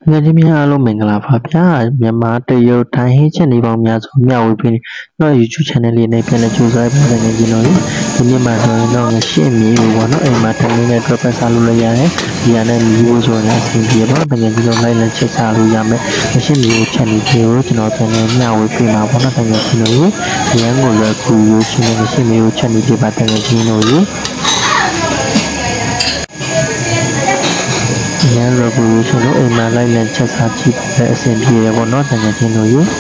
ငယ်ချင်းများအားလုံးမင်္ဂလာပါဗျာမြန်မာတရုတ်ထိုင်းဟင်းချက်နေပေါင်းများစွာမျှဝေပေးတော့ YouTube channel လေးနဲ့ပြန်လည်ကြိုးစားပါတဲ့ငယ်ချင်းတို့ဒီနေ့မှာဆိုရင်တော့ငရှင်းမြေပေါ့နော်အိမ်မှာထိုင်နေတဲ့အတွက်ပတ်စားလို့လည်းရတယ်ဒီကနေ့မျိုးဆိုရင်အဆင်ပြေပါငယ်ချင်းတို့လိုက်လက်ချက်စားလို့ရမယ်ငရှင်းမြေကို channel ကိုကျွန်တော်ပြန်လည်မျှဝေပေးမှာပေါ့နော်ငယ်ချင်းတို့ဒီရန်ကိုလည်းကူရိုးချင်းငရှင်းမြေကို channel ပြပါတဲ့ငယ်ချင်းတို့ရန် revolution တို့အိမ်မှာလိုက်လံချက်စားကြည့်တဲ့အဆင်ပြေတယ်ပေါ့နော်တကယ်ချင်းတို့ရေ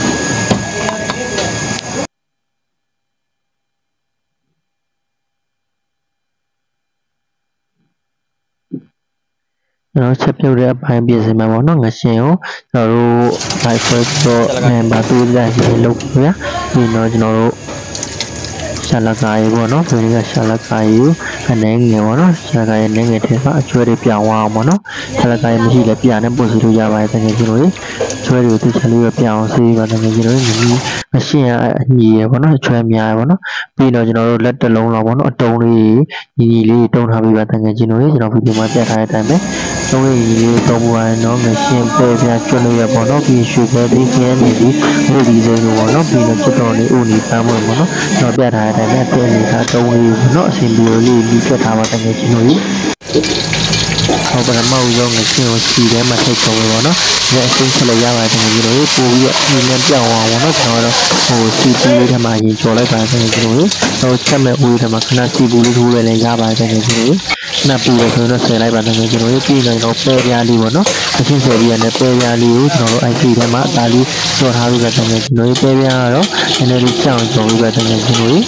ကျွန်တော်ချက်ပြုတ်တဲ့အပိုင်းပြင်ဆင်မှာပေါ့နော်ငရှင်းကိုကျွန်တော်တို့ live first တော့ဘာတူကြရည်လုပ်ပြရပြီးတော့ကျွန်တော်တို့ရှာလကာရေးပေါ့နော်ဒီကရှာလကာရေးအနေငယ်ပေါ့နော်ရှာလကာရေးအနေငယ်ထဲမှာအကျွဲတွေပြောင်းအောင်ပေါ့နော်ရှာလကာရေးမရှိလည်းပြနဲ့ပို့စီလို့ရပါတယ်တကယ်ကြီးလို့ကျွဲတွေကိုသူချလေးပဲပြောင်းစီးပါတကယ်ကြီးလို့မရှင်းအညီရပေါ့နော်အကျွဲများရပေါ့နော်ပြီးတော့ကျွန်တော်တို့လက်တစ်လုံးလောက်ပေါ့နော်အတုံးလေးညီလေးတုံးထားပြီးပါတကယ်ကြီးလို့ကျွန်တော်ဗီဒီယိုမှာပြထားတဲ့အတိုင်းပဲသုံးရည်လေးသုံးပွားနော်ငရှင်းပဲပြကျွတ်လို့ရပေါ့နော်ပြီးရွှေပဲပြီးကျန်းနေပြီးဒီစိမ်းလို့ပေါ့နော်ပြီးတော့ချစ်တော်လေးဦးနေပန်းမွေပေါ့နော်ကျွန်တော်ပြထားတဲ့အတိုင်းပဲတဲ့နေတာတုံးလေးပေါ့နော်အရှင်ပြီးလေးပြီးပြထားပါတကယ်ကြီးလို့ဟောပထမဦးဆုံးငရှင်းကိုစီထဲမှာထိတ်ချုံပဲပေါ့နော်ဒီအချင်းချက်လိုက်ရပါတယ်တကယ်ကြီးလို့ပို့ပြီးတော့ဒီနဲ့ပြောင်းအောင်ပေါ့နော်ကျွန်တော်တို့စီပူလေးထဲမှာရင်ကျော်လိုက်ပါတယ်တကယ်ကြီးလို့တော့ချက်မဲ့ဦးထဲမှာခဏစီပူလေးထိုးလည်းရပါတယ်တကယ်ကြီးလို့နပ်ပူလို့ဆိုတော့ဆယ်လိုက်ပါတကယ်ကျွန်တော်တို့ပြီးတော့ပဲပြားလေးပေါ့နော်အချင်းဆယ်ပြီးရတဲ့ပဲပြားလေးကိုကျွန်တော်တို့ IC ထဲမှာအသားလေးကျော်ထားပြီးတော့တကယ်ကျွန်တော်တို့ပဲပြားကတော့နည်းနည်းလေးကြောင်ကျော်ပြီးတော့တကယ်ကျွန်တော်တို့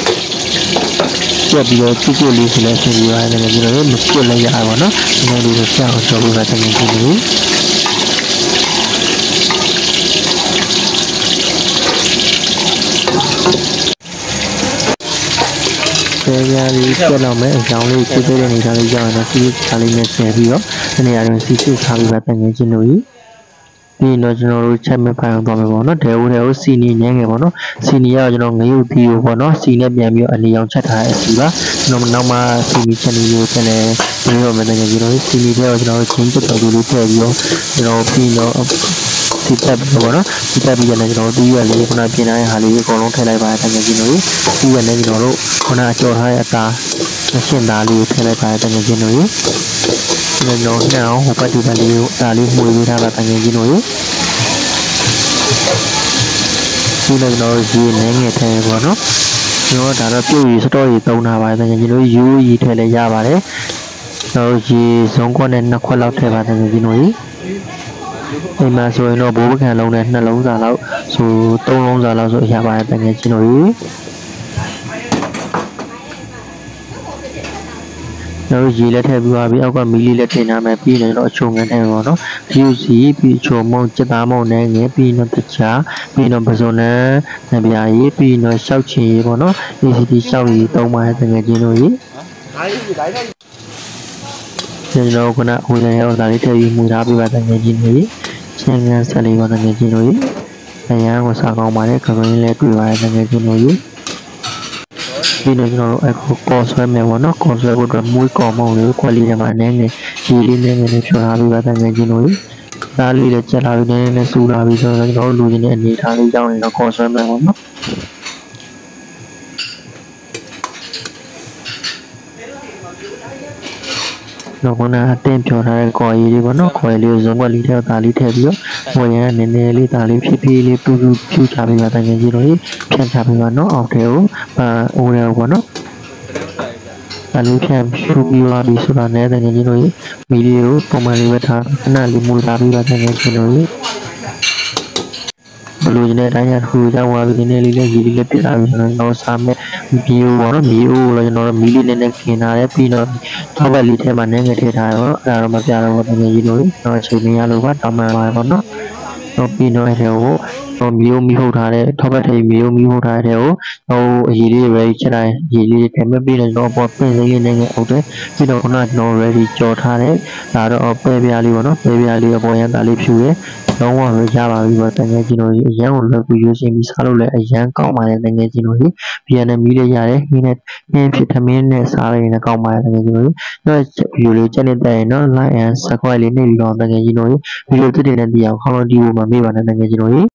ပြပြီးတော့ချစ်ချစ်လေးဆိုလည်းဆင်ပြီးရတယ်ကျွန်တော်တို့မပြတ်လိုက်ရပါတော့နည်းနည်းလေးကြောင်ကျော်ပြီးတော့တကယ်ကျွန်တော်တို့ပဲပြားလေးပြတ်တော့မယ်အကြောင်းလေးချစ်တဲ့နေသားလေးကြောင်းတော့စီးချလေးနဲ့ဆယ်ပြီးတော့ဒီနေရာတွင်စီးစစ်ထားပြီးတော့တကယ်ကျွန်တော်တို့ပြီးတော့ကျွန်တော်တို့ချက်မဲ့ဖိုင်အောင်သွားမယ်ပေါ့နော်ဒဲဦးတဲ့စီနီညံငယ်ပေါ့နော်စီနီကတော့ကျွန်တော်ငရုတ်သီးကိုပေါ့နော်စီနဲ့ပြန်ပြီးတော့အနေအောင်ချက်ထားတဲ့အစီပါကျွန်တော်နောက်မှစီနီချက်လေးကိုပြန်လဲပြီးတော့မတကယ်ကျွန်တော်စီနီတဲ့ကိုကျွန်တော်ချင်းချက်တော်လေးထည့်ပြီးတော့ကျွန်တော်ပြီးတော့ဒီတက်ပြီးပေါ့နော်ဒီတက်ပြီးရတယ်ကျွန်တော်တီးရလေးခုနပြင်ထားတဲ့ဟာလေးအကုန်လုံးထည့်လိုက်ပါတယ်တကယ်ကျွန်တော်တီးရလည်းကျွန်တော်တို့ခုနကြော်ထားတဲ့အသားရှင်းသားလေးကိုထည့်လိုက်ပါတယ်တကယ်ကျွန်တော်ကျွန်တော်နှောင်းဟိုပတ်တူတလေးကိုဒါလေးမှုပေးထားတာတကယ်ကြီးတို့ရေဒီလည်းကျွန်တော်ရေနည်းငယ်ထဲပေါ့နော်ကျွန်တော်ဒါတော့ပြုတ်ရီစတော့ရီသုံးထားပါတယ်တကယ်ကြီးတို့ယူရီထည့်လည်းရပါတယ်ကျွန်တော်ရေစုံခွက်နဲ့2ခွက်လောက်ထည့်ပါတကယ်ကြီးတို့ရေအိမ်မှာဆိုရင်တော့ဘိုးပကံလုံးနဲ့2လုံးစာလောက်ဆို3လုံးစာလောက်ဆိုရပါတယ်တကယ်ကြီးတို့ရေကျွန်တော်ရေလက်ထည့်ပြီးသွားပြီအောက်ကမီလီလက်ထည့်ထားမယ်ပြီးရင်တော့အချုံငန်းထဲပေါ့နော်ဖြူစီပြီးချုံမုံစက်သားမုံနဲ့ငယ်ပြီးတော့တခြားပြီးတော့ပစုံနဲ့နပြာရေးပြီးတော့ရှောက်ချင်ရေးပေါ့နော် ACD ရှောက်ရေးသုံးပါးတကယ်ချင်းတို့ရေကျွန်တော်ကဟိုလည်းဥစ္စာလေးထည့်ပြီးမှုထားပြီးပါတကယ်ချင်းတို့ရေချင်းငန်းဆက်လေးပါတကယ်ချင်းတို့ရေအရန်ကိုစားကောင်းပါတယ်ခရုံးလေးလည်းတွေ့ပါတယ်တကယ်ချင်းတို့ရေဒီနေ့ကျွန်တော်တို့အခုကော်ဆွဲမယ်ပေါ့နော်ကော်ဆွဲဖို့အတွက်မွေးကော်မုံလေးခွက်လေးထဲမှာအနေနဲ့ရေလေးနဲ့ဖြောထားပြီးပါတကယ်ချင်းတို့သားလေးလည်းချက်လာပြီးနည်းနည်းစူလာပြီးဆိုတော့ကျွန်တော်တို့လူချင်းတဲ့အနေထားလေးကြောင်းနေတော့ကော်ဆွဲမယ်ပေါ့နော်တော့ခုနအတင်းဖြောထားတဲ့ကော်ရည်လေးပေါ့နော်ခေါ်ရည်လေးဇုံကွက်လေးထဲသားလေးထည့်ပြီးတော့ဝင်ရနည်းနည်းလေးသားလေးဖြည်းဖြည်းလေးဖြူချပေးပါတကယ်ကြီးတို့ဖြန့်ချပေးပါနော်အောက်ထဲကိုအိုးတယ်ပေါ့နော်အလူဖြန့်ဖြူပြီးပါပြီဆိုတာနဲ့တကယ်ကြီးတို့မီလီကိုပုံမှန်လေးပဲထားခဏလေးမူလာပြီးပါတကယ်ကြီးတို့ဘလူးနဲ့တိုင်းရထူကြောင်းသွားပြီးနည်းနည်းလေးလည်းရေလေးလည်းပြစ်လာပြီးဆိုတော့စားမဲ့မီယိုပေါ့နော်မီယိုလို့ကျွန်တော်တို့မီလီနဲ့ခင်းထားတယ်ပြီးတော့ထောက်ဘက်လေးထဲမှာနည်းငယ်ထည့်ထားတော့အဲ့ဒါတော့မပြတော့ဘူးတကယ်ကြီးတို့တော့ချိန်နေရလို့ပါတောင်းမှန်ပါပေါ့နော်တော့ပြီးတော့အဲ့ဒါကိုမျိုးမီးဟုတ်ထားတဲ့ထောက်ပတ်ထိပ်မျိုးမီးဟုတ်ထားတဲ့ကိုအရေးလေးပဲချက်လိုက်ရေးလေးထဲမဲ့ပြီးတော့ပေါ်ပင်းစိမ့်လေးနဲ့အောက်တယ်ပြီးတော့ခုနကျွန်တော် ready ကြော်ထားတဲ့ဒါတော့ပဲပြားလေးပေါ့နော်ပဲပြားလေးအပေါ်ရန်သားလေးဖြူရဲလုံးဝပဲရပါပြီပေါ့တကယ်ကျွန်တော်ကြီးအရန်ကိုလွယ်ကူရွေးရှင်ပြီးစားလို့လည်းအရန်ကောင်းပါတယ်တကယ်ကျွန်တော်ကြီးပြန်နေမီးလေးရတယ်ဟင်းနဲ့ဖြစ်သမင်းနဲ့စားရရင်ကောင်းပါတယ်တကယ်ကျွန်တော်ကြီးဗီဒီယိုလေးချက်နေတဲ့ရင်တော့ like and subscribe လေးနှိပ်ပြီးတော့တကယ်ကျွန်တော်ကြီးဗီဒီယိုတစ်တင်နဲ့တည်အောင်ခေါင်းလုံးတီးဖို့မမေ့ပါနဲ့တကယ်ကျွန်တော်ကြီး